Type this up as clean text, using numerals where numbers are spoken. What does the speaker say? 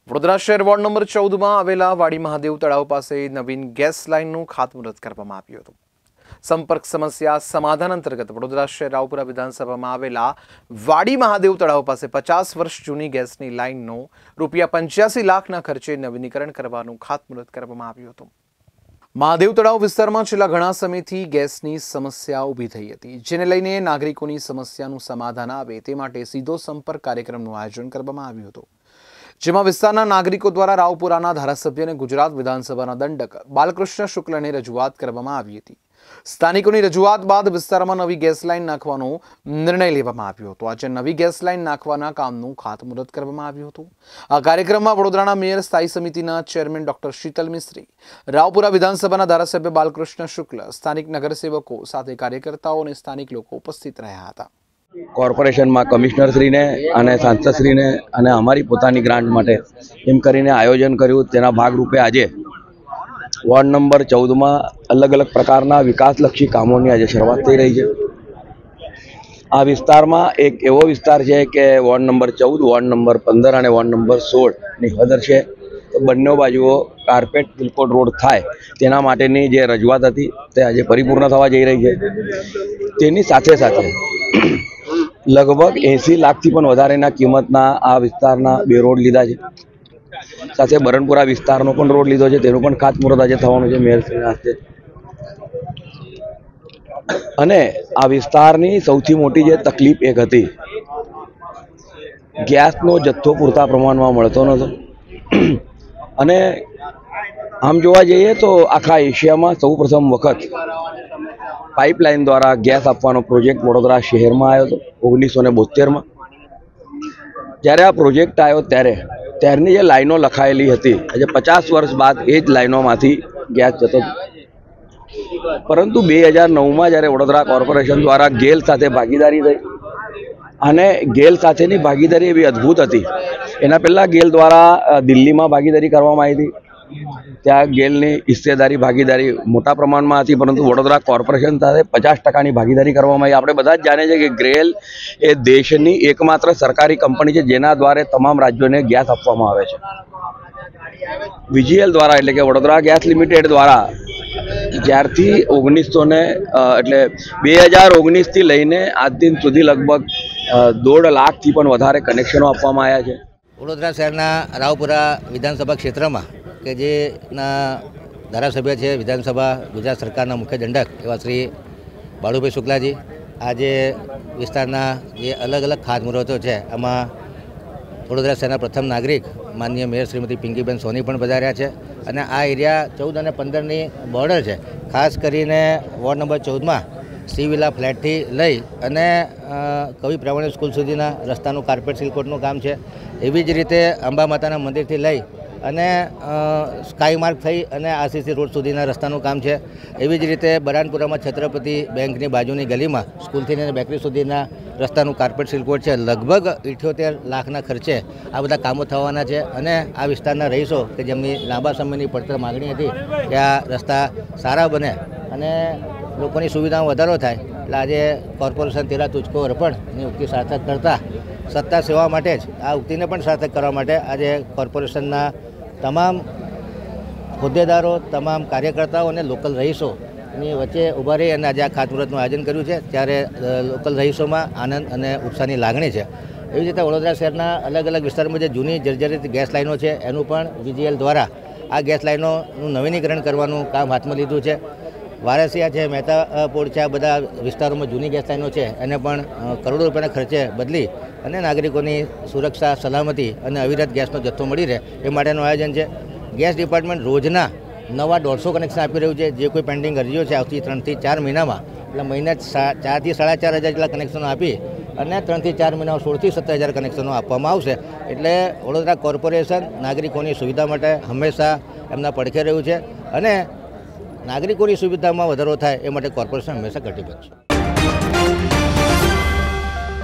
વડોદરા શહેર ward number 14 માં આવેલા વાડી મહાદેવ તળાવ પાસે નવીન ગેસ લાઇનનું ખાતમુહૂર્ત કરવામાં આવ્યું હતું। સંપર્ક સમસ્યા સમાધાન અંતર્ગત વડોદરા શહેર રાવપુરા વિધાનસભામાં આવેલા વાડી મહાદેવ તળાવ પાસે 50 વર્ષ જૂની ગેસની લાઇનનું ₹85 લાખના ખર્ચે નવીનીકરણ કરવાનું ખાતમુહૂર્ત કરવામાં આવ્યું હતું। મહાદેવ તળાવ વિસ્તારમાં છેલ્લા ઘણા સમયથી ગેસની સમસ્યા ઊભી થઈ હતી, જેને લઈને નાગરિકોની સમસ્યાનું સમાધાન આવે તે માટે સીધો સંપર્ક કાર્યક્રમનું આયોજન કરવામાં આવ્યું હતું, જેમાં વિસ્તારના નાગરિકો દ્વારા રાવપુરાના ધારાસભ્ય અને ગુજરાત વિધાનસભાના દંડક બાલકૃષ્ણ શુક્લને રજૂઆત કરવામાં આવી હતી। સ્થાનિકોની રજૂઆત બાદ વિસ્તારમાં નવી ગેસ લાઇન નાખવાનો નિર્ણય લેવામાં આવ્યો હતો। આજે નવી ગેસ લાઇન નાખવાના કામનું ખાતમુહૂર્ત કરવામાં આવ્યું હતું। આ કાર્યક્રમમાં વડોદરાના મેયર સ્થાયી સમિતિના ચેરમેન ડોક્ટર શીતલ મિસ્ત્રી, રાવપુરા વિધાનસભાના ધારાસભ્ય બાલકૃષ્ણ શુક્લ, સ્થાનિક નગરસેવકો સાથે કાર્યકર્તાઓ અને સ્થાનિક લોકો ઉપસ્થિત રહ્યા હતા। કોર્પોરેશનમાં કમિશનરશ્રીને અને સાંસદશ્રીને અને અમારી પોતાની ગ્રાન્ટ માટે એમ કરીને આયોજન કર્યું। તેના ભાગરૂપે આજે વોર્ડ નંબર 14માં અલગ અલગ પ્રકારના વિકાસલક્ષી કામોની આજે શરૂઆત થઈ રહી છે। આ વિસ્તારમાં એક એવો વિસ્તાર છે કે વોર્ડ નંબર 14, વોર્ડ નંબર 15 અને વોર્ડ નંબર 16ની હદ છે, તો બંને બાજુઓ કાર્પેટ બિલકોડ રોડ થાય તેના માટેની જે રજૂઆત હતી તે આજે પરિપૂર્ણ થવા જઈ રહી છે। તેની સાથે સાથે લગભગ 80 લાખથી પણ વધારેના કિંમતના આ વિસ્તારના 2 રોડ લીધા છે, સાથે બરણપુરા વિસ્તારનો પણ રોડ લીધો છે, તેનું પણ ખાતમુહૂર્ત આજે થવાનું છે મેયરશ્રીના હસ્તે। અને આ વિસ્તારની સૌથી મોટી જે તકલીફ એક હતી, ગેસનો જથ્થો પૂરતા પ્રમાણમાં મળતો નહોતો। અને આમ જોવા જઈએ તો આખા એશિયામાં સૌપ્રથમ વખત પાઇપલાઇન દ્વારા ગેસ આપવાનો પ્રોજેક્ટ વડોદરા શહેરમાં આવ્યો હતો 1972માં। જ્યારે આ પ્રોજેક્ટ આવ્યો ત્યારની જે લાઈનો લખાયેલી હતી, આજે 50 વર્ષ બાદ એ જ લાઈનોમાંથી ગેસ જતો હતો। પરંતુ 2009માં જ્યારે વડોદરા કોર્પોરેશન દ્વારા ગેલ સાથે ભાગીદારી થઈ, અને ગેલ સાથેની ભાગીદારી એવી અદ્ભુત હતી। એના પહેલાં ગેલ દ્વારા દિલ્હીમાં ભાગીદારી કરવામાં આવી હતી, ત્યાં ગેલની હિસ્સેદારી ભાગીદારી મોટા પ્રમાણમાં હતી, પરંતુ વડોદરા કોર્પોરેશન સાથે 50%ની ભાગીદારી કરવામાં આવી। આપણે બધા જ જાણીએ છીએ કે ગેલ એ દેશની એકમાત્ર સરકારી કંપની છે જેના દ્વારા તમામ રાજ્યોને ગેસ આપવામાં આવે છે। VGL દ્વારા એટલે કે વડોદરા ગેસ લિમિટેડ દ્વારા જ્યારથી 2019થી લઈને આજ દિન સુધી લગભગ 1.5 લાખથી પણ વધારે કનેક્શનો આપવામાં આવ્યા છે। વડોદરા શહેરના રાવપુરા વિધાનસભા ક્ષેત્રમાં કે જેના ધારાસભ્ય છે વિધાનસભા ગુજરાત સરકારના મુખ્ય દંડક એવા શ્રી બાળુભાઈ શુક્લાજી આજે વિસ્તારના જે અલગ અલગ ખાતમુહૂર્તો છે એમાં વડોદરા શહેરના પ્રથમ નાગરિક માનનીય મેયર શ્રીમતી પિંકીબેન સોની પણ પધાર્યા છે। અને આ એરિયા 14 અને 15ની બોર્ડર છે, ખાસ કરીને વોર્ડ નંબર 14માં સી વિલા ફ્લેટથી લઈ અને કવિ પ્રામાણિક સ્કૂલ સુધીના રસ્તાનું કાર્પેટ સિલકોટનું કામ છે। એવી જ રીતે અંબા માતાના મંદિરથી લઈ અને સ્કાય માર્ગ થઈ અને આરસીસી રોડ સુધીના રસ્તાનું કામ છે। એવી જ રીતે બરાનપુરામાં છત્રપતિ બેંકની બાજુની ગલીમાં સ્કૂલથી લઈને બેકરી સુધીના રસ્તાનું કાર્પેટ સિલકોટ છે। લગભગ 78 લાખના ખર્ચે આ બધા કામો થવાના છે। અને આ વિસ્તારના રહીશો કે જેમની લાંબા સમયની પડતર માગણી હતી કે આ રસ્તા સારા બને અને લોકોની સુવિધામાં વધારો થાય, એટલે આજે કોર્પોરેશન તેરા તુજકો અર્પણની ઉક્તિ સાર્થક કરતા સત્તા સેવા માટે જ આ ઉક્તિને પણ સાર્થક કરવા માટે આજે કોર્પોરેશનના તમામ હોદ્દેદારો, તમામ કાર્યકર્તાઓ અને લોકલ રહીશોની વચ્ચે ઊભા રહી અને આજે આ ખાતમુહૂર્તનું આયોજન કર્યું છે। ત્યારે લોકલ રહીશોમાં આનંદ અને ઉત્સાહની લાગણી છે। એવી રીતે વડોદરા શહેરના અલગ અલગ વિસ્તારમાં જે જૂની જર્જરિત ગેસ લાઈનો છે એનું પણ VGL દ્વારા આ ગેસ લાઈનોનું નવીનીકરણ કરવાનું કામ હાથમાં લીધું છે। વારસિયા છે, મહેતાપોળ છે, આ બધા વિસ્તારોમાં જૂની ગેસ લાઈનો છે એને પણ કરોડો રૂપિયાના ખર્ચે બદલી અને નાગરિકોની સુરક્ષા, સલામતી અને અવિરત ગેસનો જથ્થો મળી રહે એ માટેનું આયોજન છે। ગેસ ડિપાર્ટમેન્ટ રોજના નવા 150 કનેક્શન આપી રહ્યું છે। જે કોઈ પેન્ડિંગ અરજીઓ છે આવતી 3 થી 4 મહિનામાં, એટલે મહિને 4 થી 4.5 હજાર જેટલા કનેક્શનો આપી અને 3 થી 4 મહિનામાં 16 થી 17 હજાર કનેક્શનો આપવામાં આવશે। એટલે વડોદરા કોર્પોરેશન નાગરિકોની સુવિધા માટે હંમેશા એમના પડખે રહ્યું છે અને નાગરિકોની સુવિધામાં વધારો થાય એ માટે કોર્પોરેશન હંમેશા કટિબદ્ધ છે।